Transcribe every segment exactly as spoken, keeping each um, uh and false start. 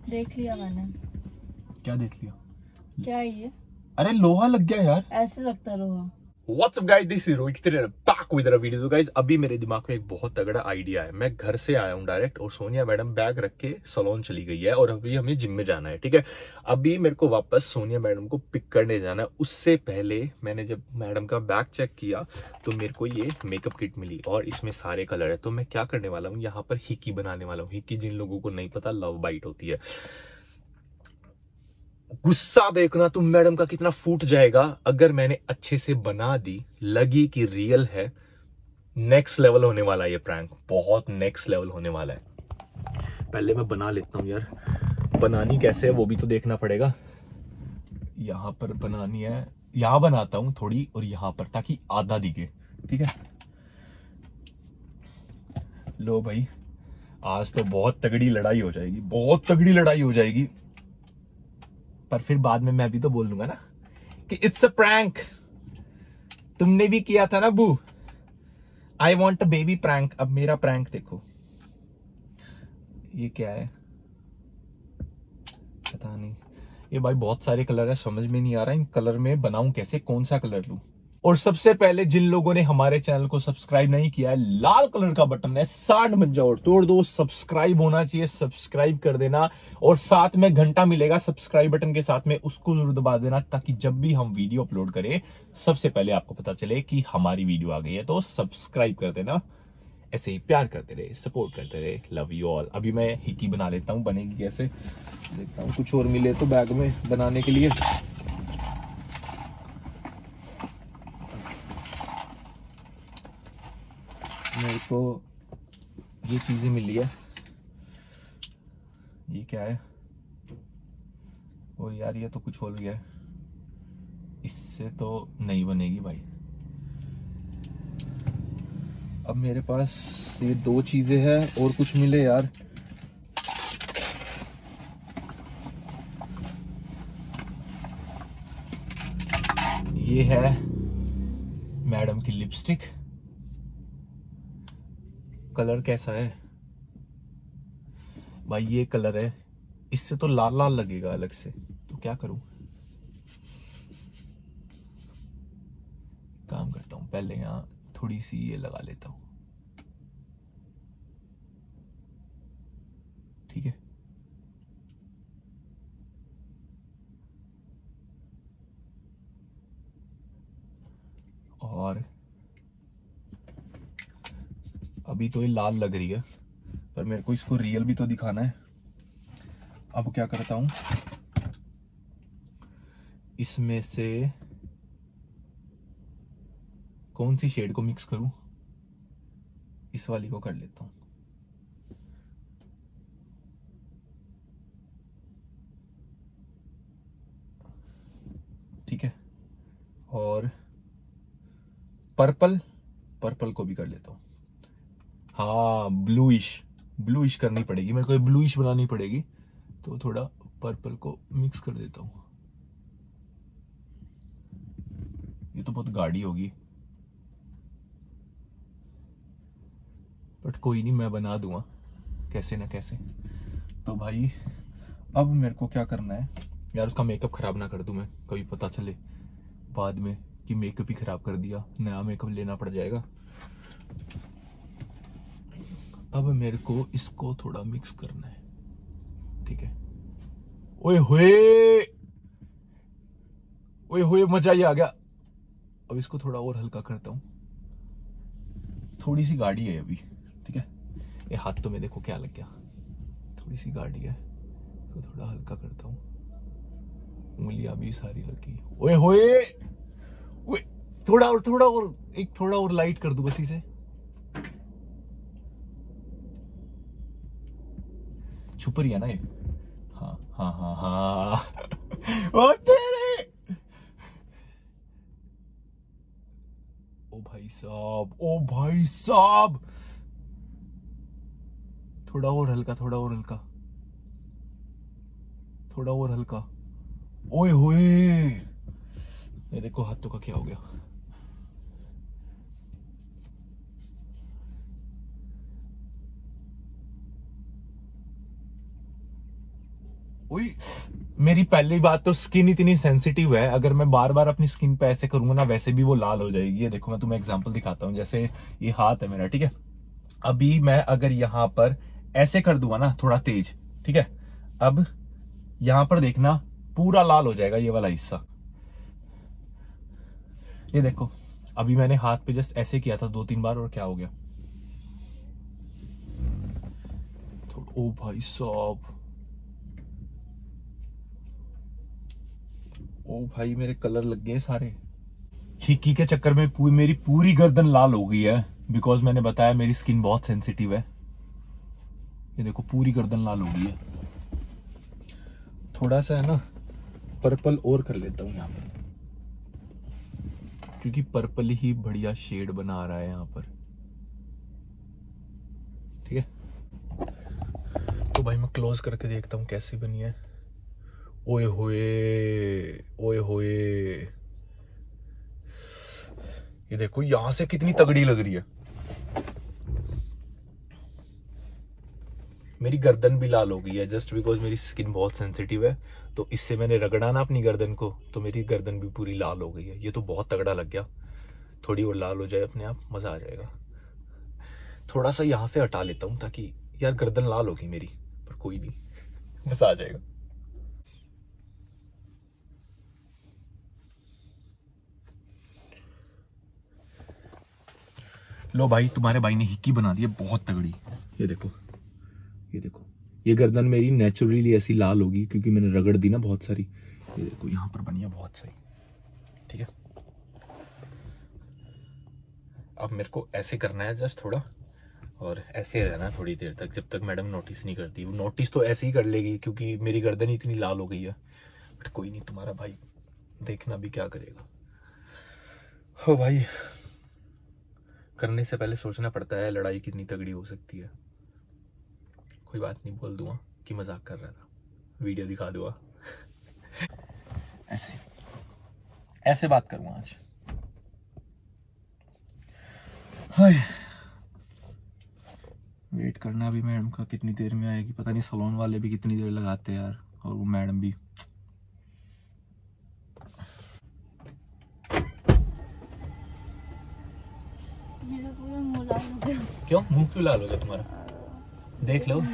देख लिया मैंने। क्या देख लिया? क्या है ये? अरे लोहा लग गया यार। ऐसे लगता लोहा। What's up guys, this is Rohit Kiran back with another video। guys अभी मेरे दिमाग में एक बहुत तगड़ा आइडिया है। मैं घर से आया हूँ डायरेक्ट और सोनिया मैडम बैग रख के सलोन चली गई है और अभी हमें जिम में जाना है। ठीक है, अभी मेरे को वापस सोनिया मैडम को पिक करने जाना है। उससे पहले मैंने जब मैडम का बैग चेक किया तो मेरे को ये मेकअप किट मिली और इसमें सारे कलर है। तो मैं क्या करने वाला हूँ, यहाँ पर हिकी बनाने वाला हूँ। हिकी जिन लोगों को नहीं पता, लव बाइट होती है। गुस्सा देखना तुम मैडम का कितना फूट जाएगा अगर मैंने अच्छे से बना दी, लगी कि रियल है। नेक्स्ट लेवल होने वाला है ये प्रैंक, बहुत नेक्स्ट लेवल होने वाला है। पहले मैं बना लेता हूं यार। बनानी कैसे है वो भी तो देखना पड़ेगा। यहां पर बनानी है, यहां बनाता हूं थोड़ी और यहां पर, ताकि आधा दिखे। ठीक है, लो भाई, आज तो बहुत तगड़ी लड़ाई हो जाएगी, बहुत तगड़ी लड़ाई हो जाएगी। पर फिर बाद में मैं भी तो बोल दूंगा ना कि इट्स अ प्रैंक। तुमने भी किया था ना boo, I want a baby prank. अब मेरा प्रैंक देखो। ये क्या है पता नहीं। ये भाई बहुत सारे कलर है, समझ में नहीं आ रहा इन कलर में बनाऊं कैसे, कौन सा कलर लूं। और सबसे पहले जिन लोगों ने हमारे चैनल को सब्सक्राइब नहीं किया है, लाल कलर का बटन है, साठ बन जाओ और तोड़ दो। सब्सक्राइब होना चाहिए, सब्सक्राइब कर देना और साथ में घंटा मिलेगा सब्सक्राइब बटन के साथ में, उसको जरूर दबा देना ताकि जब भी हम वीडियो अपलोड करें सबसे पहले आपको पता चले कि हमारी वीडियो आ गई है। तो सब्सक्राइब कर देना, ऐसे ही प्यार करते रहे, सपोर्ट करते रहे। Love you all. अभी मैं हिकी बना लेता हूँ, बनेगी कैसे देखता हूँ। कुछ और मिले तो बैग में बनाने के लिए। मेरे को ये चीजें मिली है। ये क्या है? ओ यार, ये तो कुछ और गया है, इससे तो नहीं बनेगी भाई। अब मेरे पास ये दो चीजें हैं और कुछ मिले यार। ये है मैडम की लिपस्टिक। कलर कैसा है भाई? ये कलर है, इससे तो लाल लाल लगेगा अलग से। तो क्या करूं, काम करता हूं, पहले यहां थोड़ी सी ये लगा लेता हूं। ठीक है, और अभी तो ये लाल लग रही है पर मेरे को इसको रियल भी तो दिखाना है। अब क्या करता हूं, इसमें से कौन सी शेड को मिक्स करूं? इस वाली को कर लेता हूं। ठीक है, और पर्पल, पर्पल को भी कर लेता हूं। हाँ, ब्लूइश, ब्लूइश करनी पड़ेगी मेरे को, ब्लूइश बनानी पड़ेगी। तो थोड़ा पर्पल को मिक्स कर देता हूं। ये तो बहुत गाढ़ी होगी बट कोई नहीं, मैं बना दूंगा कैसे ना कैसे। तो भाई अब मेरे को क्या करना है यार, उसका मेकअप खराब ना कर दूं मैं, कभी पता चले बाद में कि मेकअप ही खराब कर दिया, नया मेकअप लेना पड़ जाएगा। अब मेरे को इसको थोड़ा मिक्स करना है। ठीक है, ओए होए, ओए होए, मजा ही आ गया। अब इसको थोड़ा और हल्का करता हूँ, थोड़ी सी गाढ़ी है अभी। ठीक है, ये हाथ तो में देखो क्या लग गया, थोड़ी सी गाढ़ी है, इसको थोड़ा हल्का करता हूँ। उंगलियां भी सारी लगी। ओए होए, ओए, थोड़ा और, थोड़ा और, एक थोड़ा और लाइट कर दूं बस इसे। छुप रही है ना ये? हाँ हाँ हाँ हाँ। ओ तेरे, ओ भाई साहब, ओ भाई साहब, थोड़ा और हल्का, थोड़ा और हल्का, थोड़ा और हल्का। ओए होए, ये देखो हाथों का क्या हो गया। उई, मेरी पहली बात तो स्किन इतनी सेंसिटिव है, अगर मैं बार बार अपनी स्किन पे ऐसे करूंगा ना वैसे भी वो लाल हो जाएगी। ये देखो मैं तुम्हें एग्जांपल दिखाता हूँ, जैसे ये हाथ है मेरा, ठीक है। अभी मैं अगर यहाँ पर ऐसे कर दूंगा ना थोड़ा तेज, ठीक है, अब यहाँ पर देखना पूरा लाल हो जाएगा ये वाला हिस्सा। ये देखो अभी मैंने हाथ पे जस्ट ऐसे किया था दो तीन बार और क्या हो गया। तो ओ भाई साहब, ओ भाई मेरे कलर लग गए सारे। हिक्की के चक्कर में पूरी मेरी पूरी गर्दन लाल हो गई है, बिकॉज मैंने बताया मेरी स्किन बहुत सेंसिटिव है। ये देखो पूरी गर्दन लाल हो गई है। थोड़ा सा है ना पर्पल और कर लेता हूँ यहाँ पर, क्योंकि पर्पल ही बढ़िया शेड बना रहा है यहाँ पर, ठीक है। तो भाई मैं क्लोज करके देखता हूँ कैसी बनी है। ओए होए, ओए होए, ये देखो यहां से कितनी तगड़ी लग रही है। मेरी गर्दन भी लाल हो गई है जस्ट बिकॉज मेरी स्किन बहुत सेंसिटिव है। तो इससे मैंने रगड़ा ना अपनी गर्दन को, तो मेरी गर्दन भी पूरी लाल हो गई है। ये तो बहुत तगड़ा लग गया। थोड़ी और लाल हो जाए अपने आप, मजा आ जाएगा। थोड़ा सा यहां से हटा लेता हूं ताकि, यार गर्दन लाल होगी मेरी, पर कोई नहीं, मजा आ जाएगा। लो भाई, तुम्हारे भाई ने हिक्की बना दी है बहुत तगड़ी। ये देखो, ये देखो, ये गर्दन मेरी नेचुरली ऐसी लाल होगी क्योंकि मैंने रगड़ दी ना बहुत सारी। ये देखो यहाँ पर बनी है बहुत सही, ठीक है। अब मेरे को ऐसे करना है जस्ट थोड़ा, और ऐसे रहना थोड़ी देर तक जब तक मैडम नोटिस नहीं करती। वो नोटिस तो ऐसे ही कर लेगी क्योंकि मेरी गर्दन इतनी लाल हो गई है, बट कोई नहीं, तुम्हारा भाई देखना भी क्या करेगा। हो भाई, करने से पहले सोचना पड़ता है लड़ाई कितनी तगड़ी हो सकती है। कोई बात नहीं, बोल दूंगा कि मजाक कर रहा था, वीडियो दिखा दूंगा। ऐसे ऐसे बात करूंगा आज। हाय, वेट करना भी मैडम का, कितनी देर में आएगी पता नहीं। सलोन वाले भी कितनी देर लगाते हैं यार, और वो मैडम भी। मेरा पूरा मुंह लाल हो गया। क्यों मुंह क्यों लाल हो गया तुम्हारा? देख लो,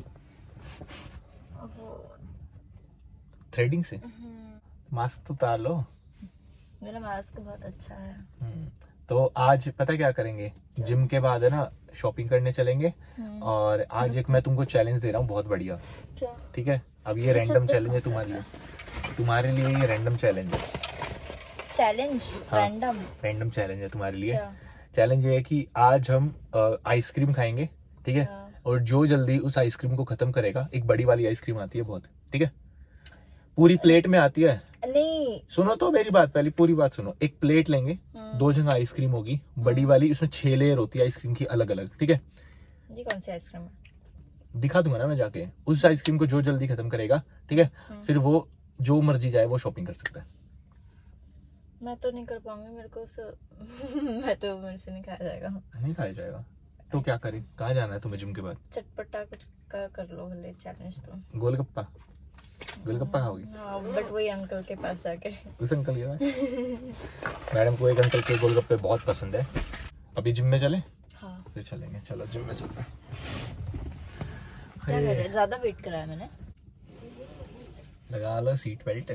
थ्रेडिंग से। मास्क तो उतार लो। मेरा मास्क बहुत अच्छा है। तो आज पता क्या करेंगे, जिम के बाद है ना शॉपिंग करने चलेंगे। और आज एक मैं तुमको चैलेंज दे रहा हूँ बहुत बढ़िया, ठीक है। अब ये रैंडम चैलेंज है तुम्हारे लिए, तुम्हारे लिए ये रैंडम चैलेंज है। चैलेंज रैंडम रैंडम चैलेंज है तुम्हारे लिए। चैलेंज ये है कि आज हम आइसक्रीम खाएंगे, ठीक है। और जो जल्दी उस आइसक्रीम को खत्म करेगा, एक बड़ी वाली आइसक्रीम आती है बहुत, ठीक है, पूरी प्लेट में आती है। नहीं सुनो तो मेरी बात, पहले पूरी बात सुनो। एक प्लेट लेंगे, दो जगह आइसक्रीम होगी बड़ी वाली, उसमें छह लेयर होती है आइसक्रीम की अलग अलग, ठीक है। ये कौन सी आइसक्रीम है? दिखा दूंगा ना मैं जाके। उस आइसक्रीम को जो जल्दी खत्म करेगा, ठीक है, फिर वो जो मर्जी जाए वो शॉपिंग कर सकता है। मैं तो नहीं कर पाऊंगी, मेरे को स... मैं तो मेरे से नहीं खाया जाएगा। नहीं खाया जाएगा तो क्या करें? कहाँ जाना है तुम्हें जिम के बाद? चटपटा कुछ का कर लो भले चैलेंज। तो गोलगप्पा, गोलगप्पा खाओगी? हाँ, बट वही अंकल के पास जाके। उस अंकल के पास? मैडम को एक अंकल के गोलगप्पे बहुत पसंद है। अभी जिम में चले? हाँ फिर चलेंगे, चलो जिम में चलते हैं। क्या कर रहे हैं? ज्यादा वेट कराया मैंने। लगा लो सीट बेल्ट।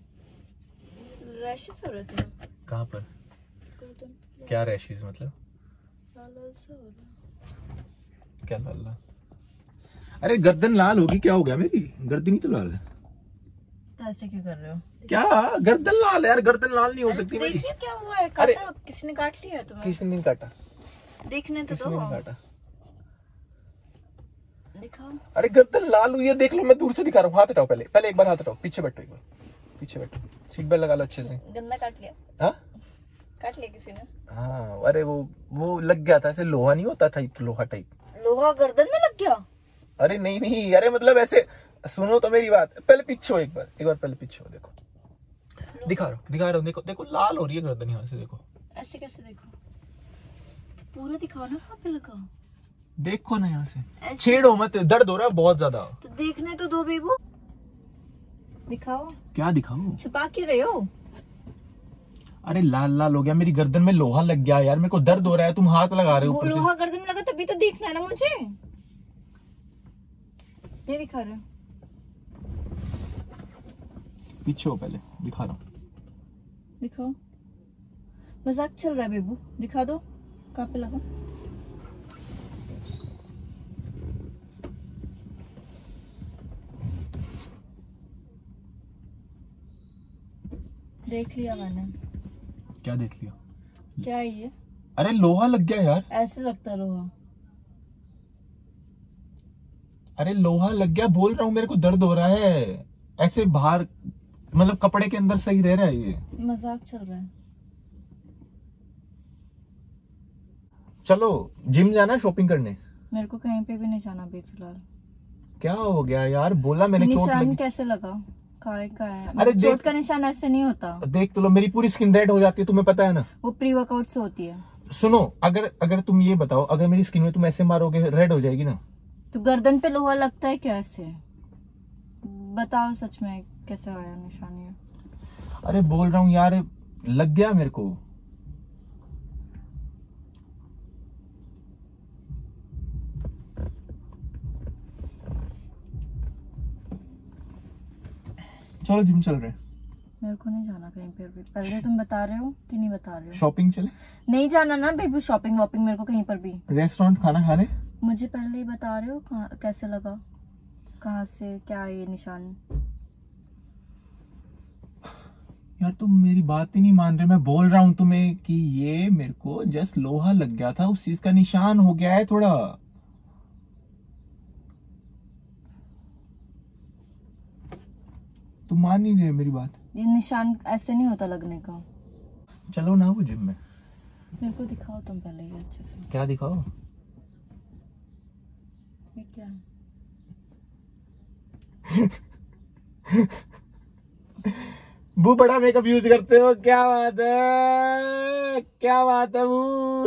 रैशेस हो रहे थे। कहाँ पर? क्या रैशेस मतलब? लाल लाल सा हो रहा। क्या लाल लाल? अरे गर्दन लाल होगी, क्या हो गया? मेरी गर्दन ही तो लाल है। तो ऐसे क्यों कर रहे हो? क्या गर्दन लाल है यार? गर्दन लाल नहीं हो सकती मेरी। देखिए क्या हुआ है, काटा? किसी ने काट लिया है तुम्हें? किसी ने नहीं काटा। देखने तो किसी दो। ने नहीं काटा। दिखाओ। अरे गर्दन लाल हुई है, देख लो, मैं दूर से दिखा रहा हूँ। हाथ हटाओ, पहले पहले एक बार हाथ हटाओ, पीछे बैठो, एक बार पीछे बैठो, सीट बेल्ट लगा लो अच्छे से। गंदा काट लिया? हाँ काट लिया किसी ने? हाँ, अरे वो वो लग गया था, ऐसे लोहा नहीं होता टाइप, लोहा टाइप। लोहा गर्दन में लग गया? अरे नहीं नहीं, अरे मतलब ऐसे, सुनो तो मेरी बात, पहले पीछे हो एक बार, एक बार पहले पीछे हो, देखो दिखा रहा हूँ, दिखा रहा हूँ, देखो देखो लाल हो रही है गर्दन यहाँ से, देखो। ऐसे कैसे? देखो तो पूरा दिखाओ ना, कहाँ पे लगाओ? देखो ना यहाँ से, छेड़ो मत, दर्द हो रहा है बहुत ज्यादा। तो देखने तो दो बेबू। दिखाओ। क्या दिखाऊं? छुपा क्यों रहे हो? अरे लाल लाल हो गया, मेरी गर्दन में लोहा लग गया यार, मेरे को दर्द हो रहा है, तुम हाथ लगा रहे हो ऊपर से। लोहा गर्दन में लगा तभी तो देखना है ना मुझे। ये दिखा रहे हो? पीछे हो, पहले दिखा रहा हूँ। दिखाओ। मजाक चल रहा है बेबू, दिखा दो कहाँ पे लगा। देख लिया मैंने। क्या देख लिया? क्या है ये? अरे लोहा लग गया यार। ऐसे लगता लोहा। अरे लोहा लग गया, बोल रहा हूँ, मेरे को दर्द हो रहा है। ऐसे बाहर मतलब कपड़े के अंदर सही रह रहा है ये। मजाक चल रहा है। चलो जिम जाना शॉपिंग करने। मेरे को कहीं पे भी नहीं जाना अभी फिलहाल। क्या हो गया यार, बोला मैंने चोट निशान लगी। कैसे लगा? काय का है? अरे चोट देख- का निशान ऐसे नहीं होता। देख तो लो, मेरी पूरी स्किन रेड हो जाती है, तुम्हें पता है ना। वो प्री वर्कआउट से होती है। सुनो, अगर अगर तुम ये बताओ, अगर मेरी स्किन में तुम ऐसे मारोगे रेड हो जाएगी ना। तो गर्दन पे लोहा लगता है क्या ऐसे? बताओ सच में कैसे आया निशान ये? अरे बोल रहा हूँ यार, लग गया मेरे को। चलो जिम चल रहे हैं। मेरे को नहीं जाना कहीं पे भी। पहले तुम बता रहे हो कि नहीं बता रहे हो? शॉपिंग चले? नहीं जाना ना बेबी, शॉपिंग वॉपिंग मेरे को कहीं पर भी। रेस्टोरेंट खाना खाने। मुझे पहले ही बता रहे हो कहाँ- कैसे लगा, कहाँ से, क्या है ये निशान? यार तुम मेरी बात ही नहीं मान रहे। मैं बोल रहा हूँ तुम्हें कि ये मेरे को जस्ट लोहा लग गया था, उस चीज का निशान हो गया है थोड़ा। तुम मान नहीं रहे मेरी बात। ये निशान ऐसे नहीं होता लगने का। चलो ना वो जिम में। मेरे को दिखाओ तुम पहले ये अच्छे से। क्या दिखाओ? ये क्या है? वो बड़ा मेकअप यूज करते हो, क्या बात है, क्या बात है वो।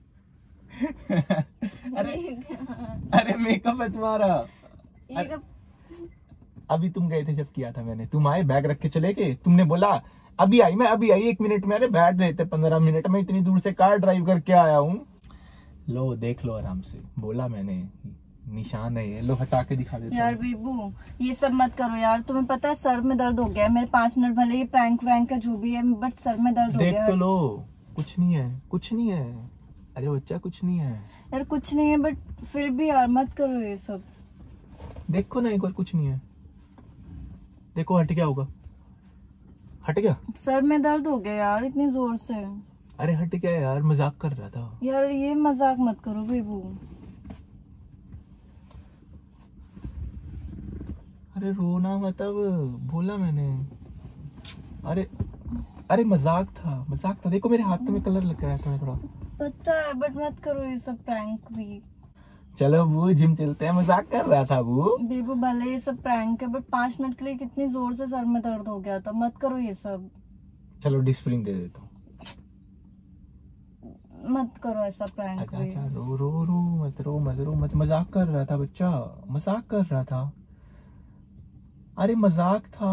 अरे अरे मेकअप है तुम्हारा। ये कब? अभी तुम गए थे जब किया था मैंने, तुम आए बैग रख के चले गए, तुमने बोला अभी आई, मैं अभी आई एक मिनट में। अरे बैठ रहे थे पंद्रह मिनट में, इतनी दूर से कार ड्राइव करके आया हूँ। लो देख लो आराम से, बोला मैंने निशान है ये, लो हटा के दिखा देता यार हूं। बेबू ये सब मत करो यार, तुम्हें पता है सर में दर्द हो गया है मेरे। पांच मिनट भले ये प्रैंक वैंक का जो भी है, बट सर में दर्द हो देख गया तो है। लो, कुछ नहीं है, कुछ नहीं है। अरे बच्चा कुछ नहीं है। यार कुछ नहीं है, बट फिर भी यार मत करो ये सब। देखो ना एक बार, कुछ नहीं है। देखो हट गया होगा, हट गया। सर में दर्द हो गया यार इतनी जोर से। अरे हट गया यार, मजाक कर रहा था। यार ये मजाक मत करो बेबू। अरे रोना मत, अब बोला मैंने। अरे अरे मजाक था, मजाक था। देखो मेरे हाथ में कलर लग रहा है थोड़ा थोड़ा। पता है, बट मत करो ये सब प्रैंक भी। चलो वो जिम चलते हैं, मजाक कर रहा था वो। बेबू भले ये सब प्रैंक है, बट पांच मिनट के लिए कितनी जोर से सर में दर्द हो गया था। मत करो ये सब, चलो डिस्प्लिन दे देता हूँ। मत करो ऐसा प्रैंक अच्छा भी। अच्छा, रो रो रो मत, रो मत, रो मत। मजाक कर रहा था बच्चा, मजाक कर रहा था। अरे मजाक था।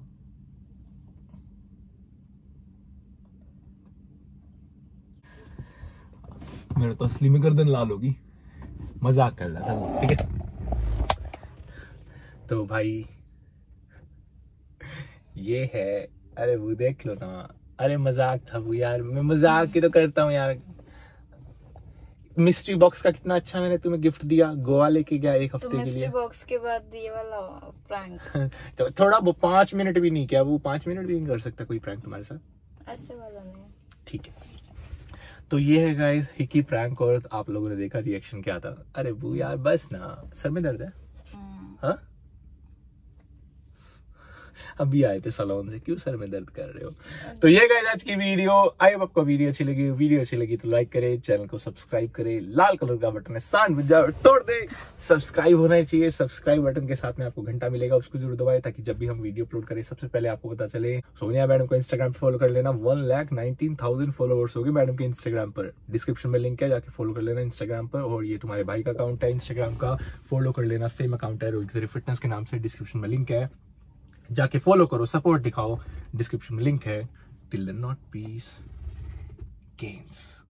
मेरे तो असली में गर्दन लाल होगी। मजाक कर रहा था वो, ठीक है। तो भाई ये है। अरे वो देख लो ना। अरे मजाक था वो यार, मैं मजाक ही तो करता हूँ यार। मिस्ट्री बॉक्स का कितना अच्छा मैंने तुम्हें गिफ्ट दिया, गोवा लेके गया एक तो हफ्ते के मिस्ट्री लिए। बॉक्स के बाद ये वाला प्रैंक तो थोड़ा वो पांच मिनट भी नहीं किया, वो पांच मिनट भी नहीं कर सकता कोई प्रैंक तुम्हारे साथ। ऐसे वाला नहीं। ठीक है, तो ये है गाइस हिकी प्रैंक, और आप लोगों ने देखा रिएक्शन क्या था। अरे वो यार बस ना, सर में दर्द है। हाँ अभी आए थे सलोन से, क्यों सर में दर्द कर रहे हो? तो ये गाइस आज की वीडियो। आई होप आपको वीडियो अच्छी लगी। वीडियो अच्छी लगी तो लाइक करें, चैनल को सब्सक्राइब करें, लाल कलर का बटन है सांड बजा तोड़ दे। सब्सक्राइब होना चाहिए, सब्सक्राइब बटन के साथ में आपको घंटा मिलेगा, उसको जरूर दबाए ताकि जब भी हम वीडियो अपलोड करें सबसे पहले आपको पता चले। सोनिया मैडम को इंस्टाग्राम पे फॉलो कर लेना। One lakh nineteen thousand followers हो गए मैडम के इंस्टाग्राम पर। डिस्क्रिप्शन में लिंक है, जाके फॉलो कर लेना इंस्टाग्राम पर। और ये तुम्हारे भाई का अकाउंट है इंस्टाग्राम का, फॉलो कर लेना, सेम अकाउंट है रोहित फिटनेस के नाम से, डिस्क्रिप्शन में लिंक है, जाके फॉलो करो, सपोर्ट दिखाओ, डिस्क्रिप्शन में लिंक है। Till then not peace gains.